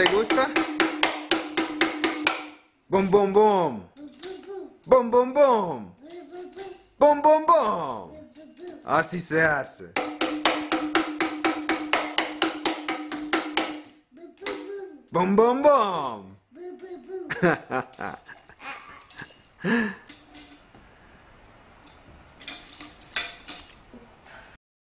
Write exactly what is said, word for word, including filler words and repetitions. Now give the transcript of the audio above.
te gusta? Bum, bum, bum. Bum, bum, bum. Bum, bum, bum. Así se hace. Bum, bum, bum.